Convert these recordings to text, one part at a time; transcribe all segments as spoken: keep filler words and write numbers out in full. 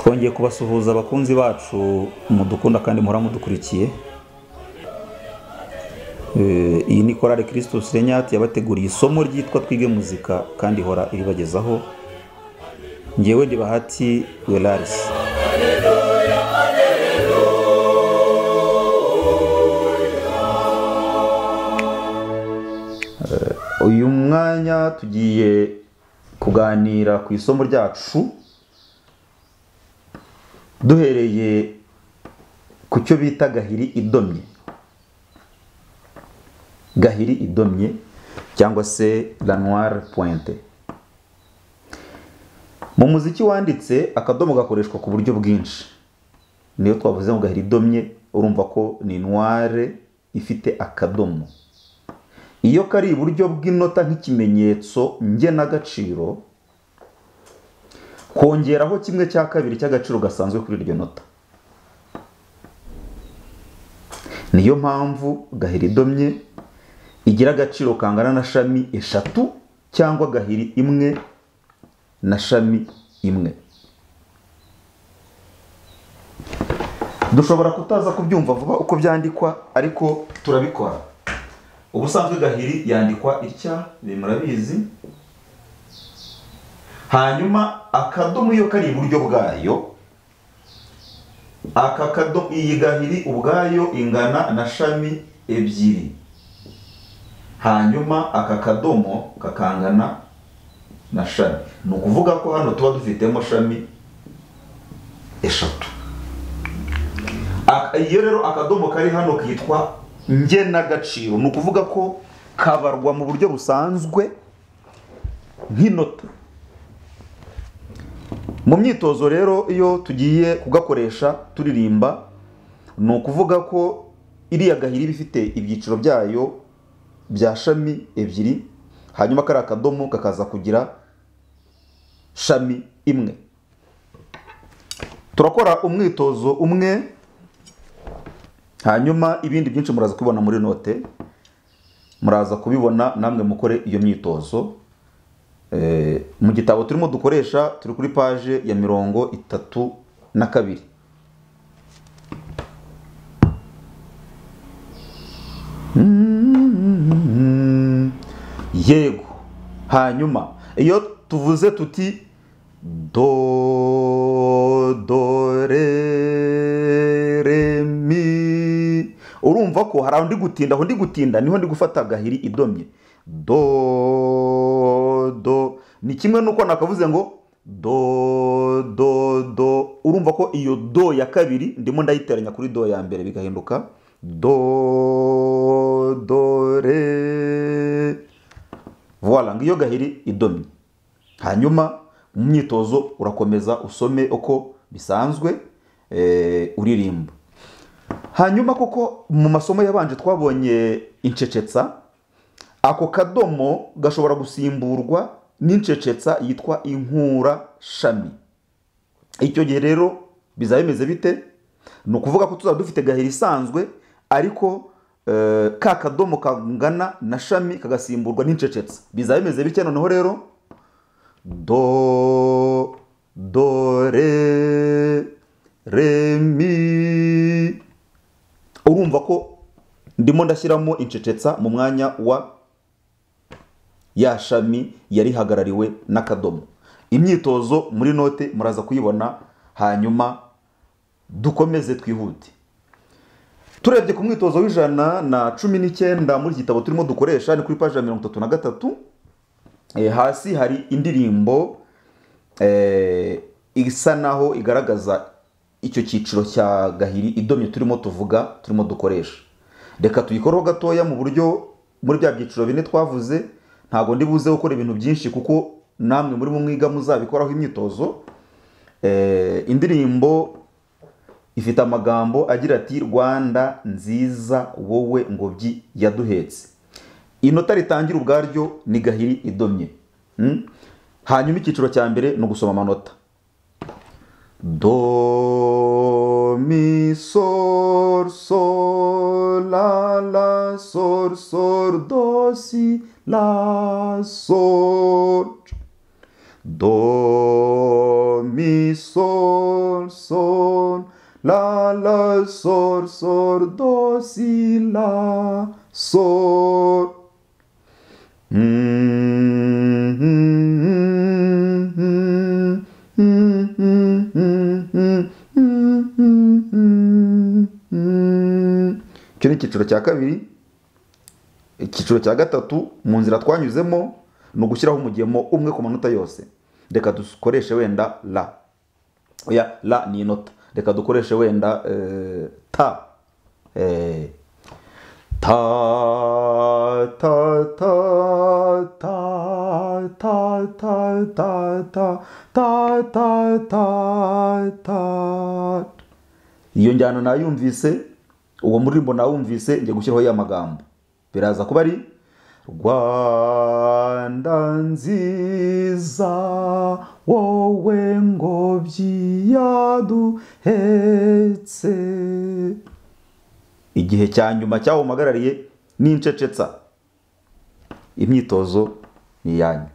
twongeye kubasuhuza abakunzi bacu mudukunda kandi muhora mudukurikiye. Iyi ni Chorale Christus Renyati yabateguriye isomo ryitwa Twige Muzika kandi ihora iribagezaho. Ngewe ndi Bahati Welaris. Uyu mwanya tugiye kuganira ku isomo ryacu duhereye ku cyo bita gahiri idomye. Gahiri idomye cyangwa se la noire pointe. Mu muziki wanditse akadomo gakoreshwa ku buryo bwinshi. Niyo twavuze ngo gahiri idomye urumva ko ni noire ifite akadomo. Iyo kari iburyo bw'inota nk'ikimenyetso ngenagaciro, kongeraho kimwe cya kabiri cy'agaciro gasanzwe kuri iryo nota. Niyo mpamvu gahiri idomye igira agaciro kangana na shami eshatu cyangwa gahiri imwe na shami imwe. Dushobora kutaza kubyumva vuba uko byandikwa, ariko turabikora. Ubusanzwe gahiri yandikwa itya, murabizi. Hanyuma akadomo iyo kari iburyo bwayo, aka kadomo, iyi gahiri ubwayo ingana na shami ebyiri. Hanyuma aka kadomo kakangana na shami. Ni ukuvuga ko hano tuba dufitemo shami eshatu. Iyo rero akadomo kari hano kitwa ngenagaciro. Ni ukuvuga ko kabarwa mu buryo busanzwe nk'inota. Mu myitozo rero iyo tugiye kugakoresha turirimba, ni ukuvuga ko iriya gahiri bifite ibyiciro byayo bya shami ebyiri, hanyuma kari akadomo kakaza kugira shami imwe. Turakora umwitozo umwe, hanyuma ibindi byinshi muraza kubibona muri note. Muraza kubibona namwe mukore iyo myitozo. E, mu gitabo turimo dukoresha turi kuri page ya mirongo itatu na kabiri. Mm-hmm. Yego. Hanyuma iyo tuvuze tuti do do re re mi, urumva ko hari aho ndi gutinda, aho ndi gutinda niho ndi gufata gahiri idomye. Do do ni kimwe nuko nakavuze ngo do do do, urumva ko iyo do ya kabiri ndimo ndayiteranya kuri do ya mbere bigahinduka do do re. Voilà, ngiyo gahiri idomye. Hanyuma mu myitozo urakomeza usome uko bisanzwe e, uririmba. Hanyuma koko mu masomo yabanje twabonye incecetsa. Ako kadomo gashobora gusimburwa n'incecetsa yitwa inkura shami. Icyo gihe rero bizaba bimeze bite? Ni ukuvuga ko tuzaba dufite gahiri isanzwe, ariko e, ka kadomo kangana na shami kagasimburwa n'incecetsa. Bizaba bimeze bite noneho rero? Do do re re mi. Urumva ko ndimo ndashyiramo incecetsa mu mwanya wa ya shami yari hagarariwe n'akadomo. Imyitozo muri note muraza kuyibona, hanyuma dukomeze twihute. Turebye ku mwitozo w'ijana na cumi n'icyenda muri gitabo turimo dukoresha, ni kuri page ya mirongo itatu na gatatu. E, hasi hari indirimbo e, isa naho igaragaza icyo cyiciro cya gahiri idomye turimo tuvuga, turimo dukoresha. Reka tuyikoreho gatoya mu buryo muri bya byiciro bine twavuze. Ntago ndi buze gukora ibintu byinshi kuko namwe muri mu mwiga muzabikoraho imyitozo. E, indirimbo ifite amagambo agira ati Rwanda nziza wowe ngobyi yaduhetse. Inota ritangira ubwaryo ni gahiri idomye. Hmm? Hanyuma icyiciro cya mbere no gusoma amanota. Do mi sol sol la la sol sol do si la sol. do, mi, sol, sol, la, la, sol, sol, do, si, la, sol. Icyo ni icyiciro cya kabiri. Icyiciro cya gatatu mu nzira twanyuzemo ni ugushyiraho umugemo umwe ku manota yose. Reka dukoreshe wenda la. Oya, la ni inota. Reka dukoreshe wenda eh, ta. Eh, ta ta ta ta ta ta ta ta ta ta ta ta. Iyo njyana nayumvise, uwo muririmbo nawumvise, njye gushyiraho ya magambo. Biraza kuba ari Rwanda nziza wowe ngobyi yaduhetse. Igihe cya nyuma cyaho mpagarariye ni incecetsa. Imyitozo ni yanyu.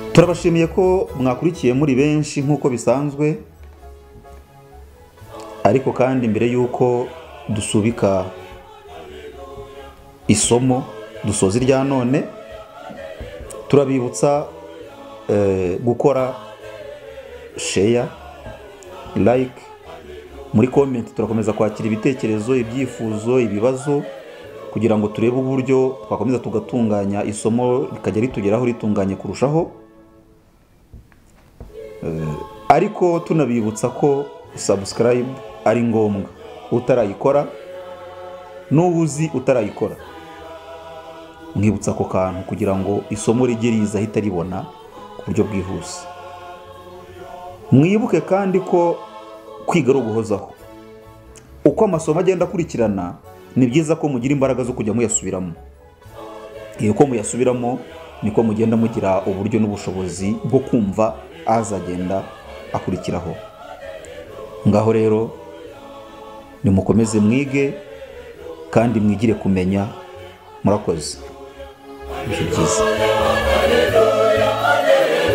turabashimiye ko mwakurikiye muri benshi nk'uko bisanzwe, ariko kandi mbere y'uko dusubika isomo dusoza irya none, turabibutsa eh, gukora share, like, muri comment turakomeza kwakira ibitekerezo, ibyifuzo, ibibazo, kugira ngo turebe uburyo twakomeza tugatunganya isomo rikajya ritugeraho ritunganye kurushaho. Uh, ariko tunabibutsa ko subscribe ari ngombwa, utarayikora n'ubuzi utarayikora mwibutsa ko kantu kugira ngo isomo rijye riza hita ribona ku buryo bwihuse. Mwibuke kandi ko kwiga ari uguhozaho. Uko amasomo agenda akurikirana, ni byiza ko mugira imbaraga zo kujya muyasubiramo. Iyo ko muyasubiramo niko mugenda mugira uburyo n'ubushobozi bwo kumva azagenda akurikiraho. Ngaho rero nimukomeze mwige kandi mwigire kumenya. Murakoze. Ibihe byiza.